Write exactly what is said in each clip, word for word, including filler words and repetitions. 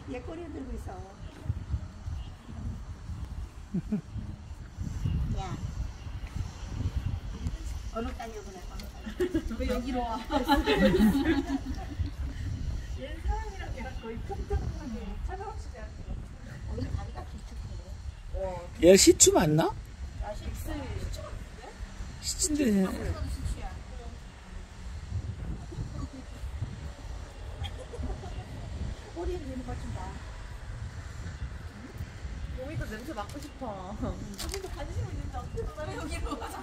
얘 꼬리 들고 있어. 야, 어느 딸려고 그래? 왜 여기로 와? 얘 사람이랑 걔랑 거의 평등하게 차가워지지 않고. 우리 다리가 길쭉해. 얘 시추 맞나? 야, 식스. 시추인데. 꼬리에 있는 거 좀 봐. 몸이도 냄새 맡고 싶어. 여기도 관심 있는데 어떻게 왜 여기로 와?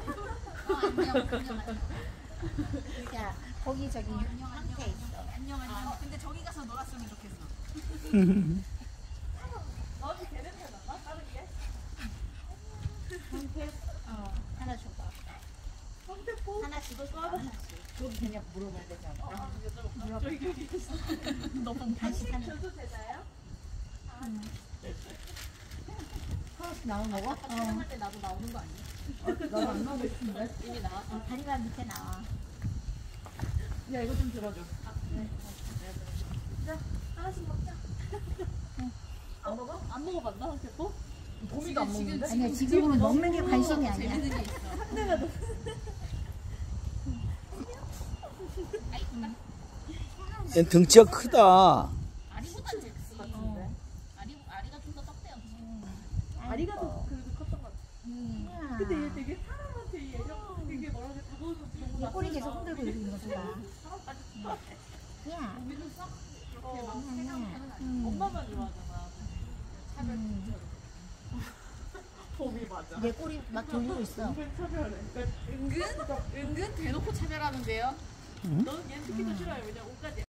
야, 거기 저기 한테 있어. 안녕 안녕. 근데 저기 가서 놀았으면 좋겠어. 너도 걔 냄새 나나? 다른 게? 한테? 어, 하나 줘봐. 황태포? 하나 주고 줘. 하나씩. 저기 그냥 물어봐야 되잖아. 어, 여쭤볼까? 저기 여기 있어. 너무 간식 하나. 줘도 되나요? 하나씩 나온 거고? 어. 촬영할 때 나도 나오는 거 아니야? 너안 나오고 있는데? 이미 나와. 어, 다리가 밑에 나와. 야 이거 좀 들어줘. 아, 네. 자 하나씩 먹자. 안 먹어? 안 먹어봤나 황태포? 봄이도 안 먹는데? 아니야, 지금은 먹는 게 관심이 아니야. 재밌는 게 있어. 내가 너. 얘 등치가 크다. 아리보다 잭스 같은데. 아리 아리가 좀 더 떡대요. 아리가 더 그래도 컸던 것 같아. 음. 근데 얘 되게 사람한테 얘 애정 되게 뭐라 그래 다가오는 얘 꼬리 계속 흔들고 있는 거 좋아. 사람까지 야. 우리는 썩 그렇게 막 음. 생각하는 아니야. 음. 엄마만 좋아하잖아. 차별 음. 봄이 맞아. 얘 꼬리 막 돌리고 있어. 은근 차별해. 은근 은근 대놓고 차별하는데요. 응? 너는 얘는 특히 더 싫어요. 왜냐 옷까지.